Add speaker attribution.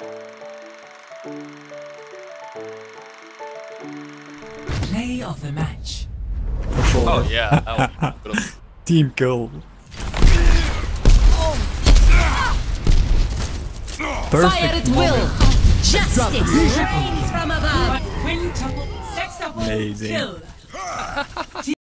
Speaker 1: Play of the match.
Speaker 2: Oh yeah, that would be
Speaker 3: Team kill.
Speaker 4: Fire at will. Justice reigns from above.
Speaker 1: Quintuple, sextuple
Speaker 3: Amazing.
Speaker 1: kill.